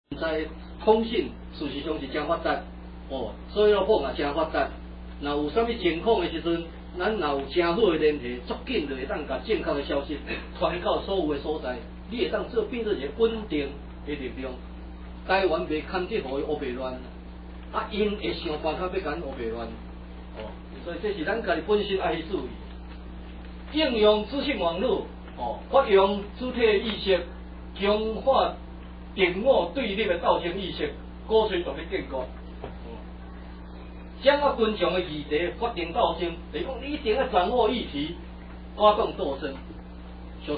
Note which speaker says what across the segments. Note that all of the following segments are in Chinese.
Speaker 1: 在通信事实上是真发达，哦，所以网也真发达。若有啥物情况的时阵，咱若有真好的联系，足紧就会当甲正确的消息传到所有的所在，你会当变做一个稳定的力量。台湾袂堪这互伊乌白乱，因会想办法要甲咱乌白乱，哦，所以这是咱家己本身爱去注意。应用资讯网络，哦，发扬主体意识，强化敌我对立的斗争意识，鼓吹独立建国。掌握群众的议题，发动斗争，就是讲你一定要掌握议题，发动斗争。像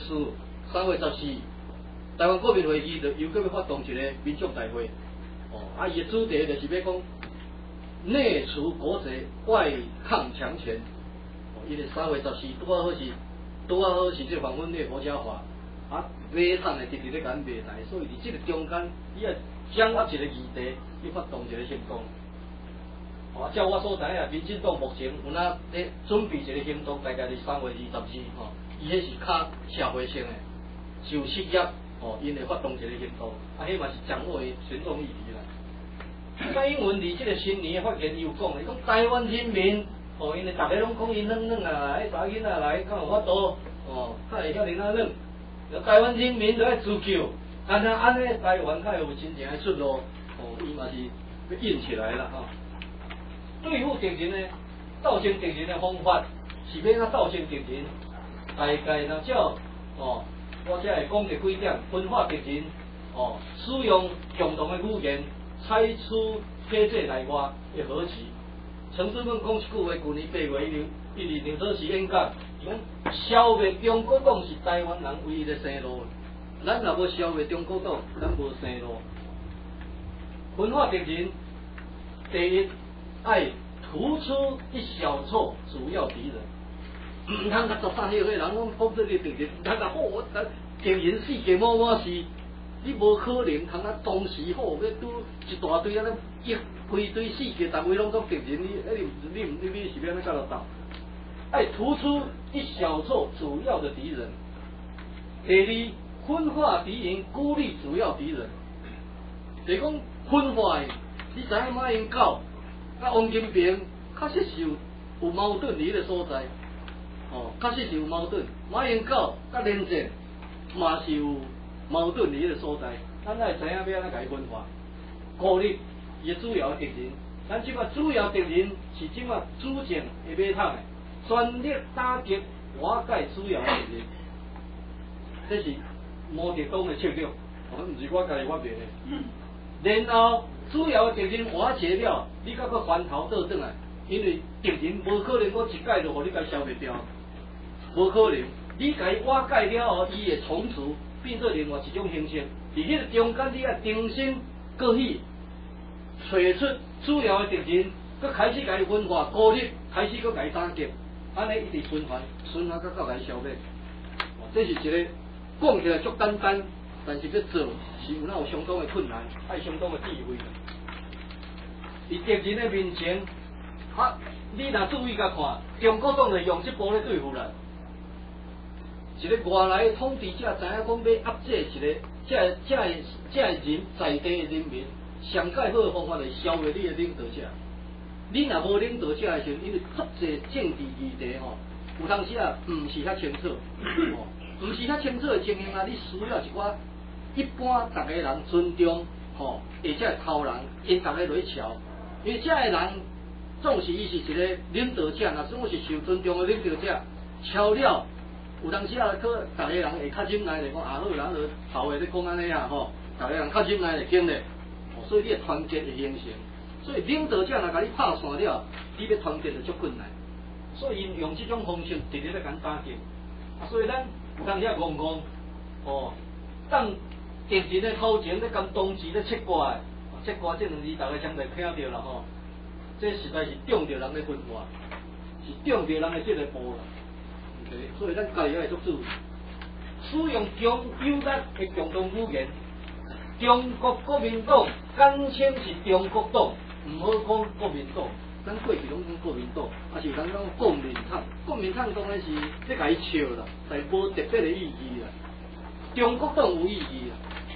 Speaker 1: 314、3月14，台湾国民会议就又搁要发动一个民众大会，哦，伊的主题就是要讲内除国贼，外抗强权。伊个3月14拄好是这访问的国家化，马桶的直直咧甲咱卖台，所以伫这个中间，你要掌握一个议题，去发动一个行动。照我所知啊，民进党目前有哪咧准备一个行动，大概是3月22，伊迄是较社会性的，就失业，因会发动一个行动，迄嘛是掌握伊群众议题啦。蔡英文伫这个新年的发言，伊有讲，伊讲台湾人民，因为大家拢讲伊软软啊，迄查囡仔来，较有法度，较会晓囡仔软，台湾人民就爱自救，安尼台湾较有真正的出路，伊嘛是要硬起来了对付敌人的斗争敌人的方法是要斗争敌人，大概若照我这会讲一几点，分化敌人，使用共同的语言，采取体制内外的和棋。陈水扁讲一句话，去年8月1日刘德时演讲，伊讲消灭中国党是台湾人唯一的生路，咱若要消灭中国党，咱无生路。分化敌人，第一。爱突出一小撮主要敌人，唔通甲13岁人拢讲这个敌人，唔通甲敌人世界满是，你无可能通同时要拄一大堆一规堆世界，逐位拢讲敌人，你是要安尼甲落斗？爱突出一小撮主要的敌人。第二，分化敌人，孤立主要敌人。就是讲分化的，你知影马英九？王金平确实是有矛盾伫迄个所在，确实是有矛盾。马英九甲连战嘛是有矛盾伫迄个所在，咱会知影要安怎甲伊分化，孤立伊主要敌人。咱即摆主要敌人是即摆主政的马桶的，全力打击瓦解主要敌人，这是毛泽东的策略，毋是我家己发明的。然后主要的敌人瓦解了，你甲佮翻头倒转来，因为敌人无可能我一概就互你甲消灭掉，无可能。你甲伊瓦解了后，伊会重组变做另外一种形式。伫迄个中间，你要重新过去找出主要的敌人，佮开始甲伊分化孤立，开始佮甲伊打击，安尼一直循环到甲伊消灭。这是一个讲起来足简单，但是要做是有相当的困难，爱相当的智慧。伫敌人的面前，你若注意甲看，中国党就用这步来对付咱。一个外来的统治者知影讲要压制一个这人在地的人民，上介好的方法就是消灭你的领导者。你若无领导者的时候，因为足侪政治议题有当时毋是遐清楚，毋是遐清楚的情形你需要一寡一般大家人尊重，而且头人因大家落去瞧，因为这个人总是伊是一个领导者，若总是受尊重的领导者，瞧了。有当时可大家人会较忍耐咧，讲好人就头下咧讲安尼大家人较忍耐咧经历，所以你的团结会形成。所以领导者若甲你拍散了，你要团结就足困难。所以因用这种方式直直咧甲打击。所以咱有当时戆当敌人的头前咧，跟同时咧切割这两字大家相对听到啦这实在是中着人的分化，是中着人的这个步啦。所以咱家己要做注意，使用强有力的共同语言。中国国民党简称是中国党，唔好讲国民党。咱过去拢讲国民党，是有人讲国民党。国民党当然是要甲伊笑啦，但无特别的意义啦。中国党有意义啦，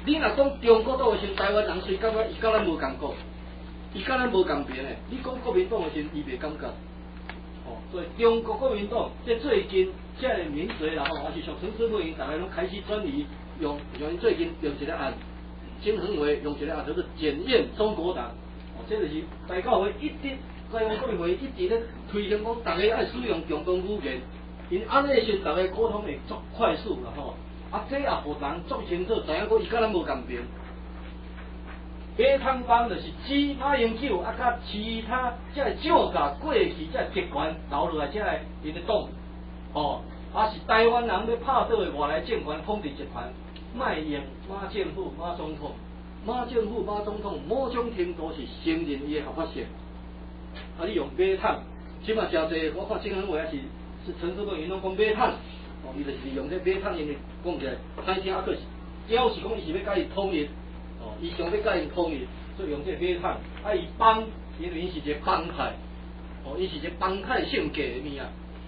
Speaker 1: 你若讲中国党的时候，台湾人虽感觉伊甲咱无共国，伊甲咱无共平诶。你讲国民党的时候，伊袂感觉。哦，所以中国国民党在最近遮个民粹啦吼，也是像陈水扁因大家拢开始转移用最近用一个案，金恒伟用一个案就是检验中国党。哦，这就是大教会一直台湾国民会一直咧推行讲，大家爱使用中共语言，因安尼时大家沟通会足快速啦吼。啊，这也互人足清楚知影讲伊甲咱无共平。马桶帮就是指马英九啊，甲其他这蒋介过去这集权留落来这因的党，哦，啊是台湾人要拍倒的外来政权统治集团，卖用马政府、马总统、马政府、马总统某种程度是承认伊的合法性。啊，你用马桶，即马诚济，我看新闻话也是陈水扁因拢讲马桶，哦，伊就是利用这马桶因的讲起来，歹听啊，佫是表示讲伊是要甲伊统一。哦，伊想要甲因统一，所以用这马桶。啊，伊帮，因为伊是一个帮派，哦，伊是一个帮派性格的物啊。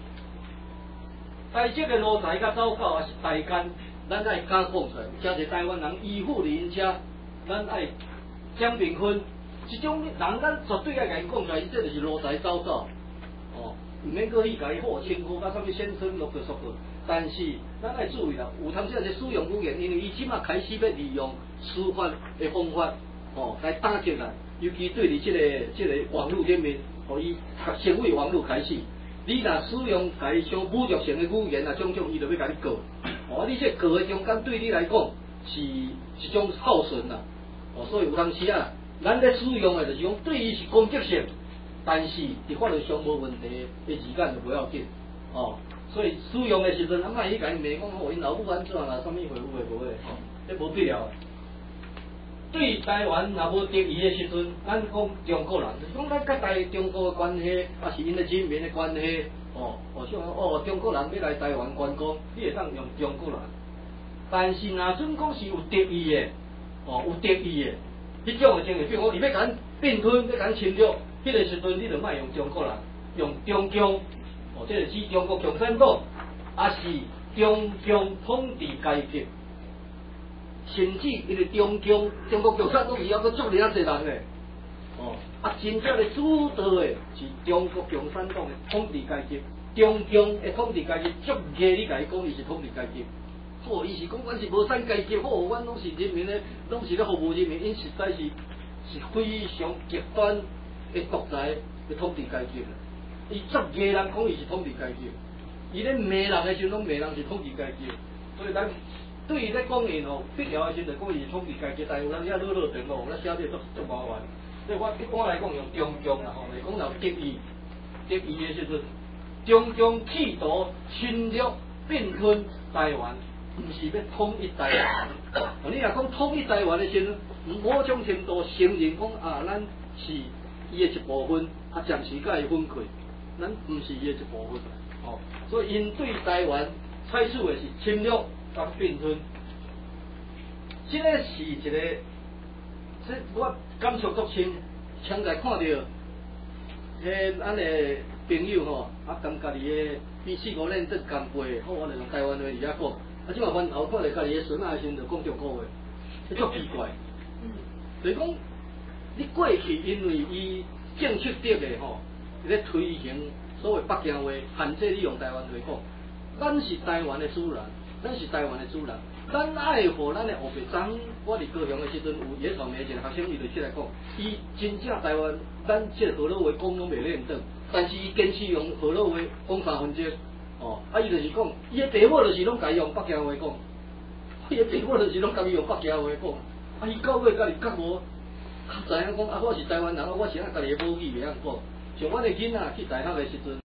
Speaker 1: 台积的路财甲走狗也是大间，咱爱敢讲出来。诚侪台湾人依附伫因遮，咱爱讲评分。即种人，咱绝对爱甲伊讲出来，伊这就是路财走狗。哦，毋免搁去甲伊号称呼，甲啥物先生、落个说个。但是咱爱注意啦，有通时使用语言，因为伊即马开始要利用司法的方法，哦，来打击咱，尤其对伫这个网络顶面，互伊成为网络开始。你若使用甲伊像侮辱性的语言啊，种伊就要甲你告。哦，你这告的中间对你来讲是一种耗损啦。哦，所以有当时啊，咱咧使用的就是讲对伊是攻击性，但是伫法律上无问题的时间就不要紧。哦。所以使用的时阵，啊，莫去甲伊骂讲，因老母安怎啦，啥物回有诶无诶，吼，这无必要。对台湾若无得意的时阵，咱讲中国人，就是讲咱甲中国的关系，啊是因的人民的关系，像中国人要来台湾观光，你会当用中国人。但是若准讲是有得意的，有得意的，迄种的情形，比如讲伊要甲咱并吞，要甲咱侵略，迄个时阵你就莫用中国人，用中共。哦，这是指中国共产党，也是中共统治阶级，甚至因为中国共产党以后佫足尔啊侪人诶，哦，啊真正的主导的是中国共产党的统治阶级，中共的统治阶级足硬，你甲伊讲伊是统治阶级，好，伊是讲阮是无产阶级，好，阮拢是人民的，拢是咧服务人民，因实在是非常极端的独裁的统治阶级。伊足硬人讲伊是统治阶级，伊咧骂人的时阵，拢骂人是统治阶级，所以咱对伊咧讲因必要的时阵，讲伊是统治阶级，但有人遐落电路，咱写得足麻烦。所以我一般来讲用中共啦，吼，来讲若得意的时阵，中共企图侵略并吞台湾，毋是要统一台湾。你若讲统一台湾的时阵，某种程度承认讲啊，咱是伊的一部分，啊，暂时甲伊分开。咱毋是伊的一部分，哦，所以因对台湾采取的是侵略甲并吞，这个是一个，这我感触足深，常在看到，咱的朋友吼，啊，跟家己的比4、5年做干杯，好，我就用台湾话伫遐讲，啊，即马翻头看到家己的孙仔的时阵，就讲中国话，足奇怪，就是讲，你过去因为伊政策得的吼。咧推行所谓北京话，限制你用台湾话讲。咱是台湾的主人，咱是台湾的主人，咱爱护咱的后辈。昨我伫高雄的时阵，有野草莓一个学生，伊就出来讲，伊真正台湾，咱这河洛话讲拢袂认得，但是伊坚持用河洛话讲3分钟。哦，啊，伊就是讲，伊的爸母就是拢家用北京话讲，伊的爸母就是拢家己用北京话讲。啊，伊到尾家己较无，较知影讲啊，我是台湾人，我是家己的母语袂晓讲。像阮的囡仔去大学的时阵。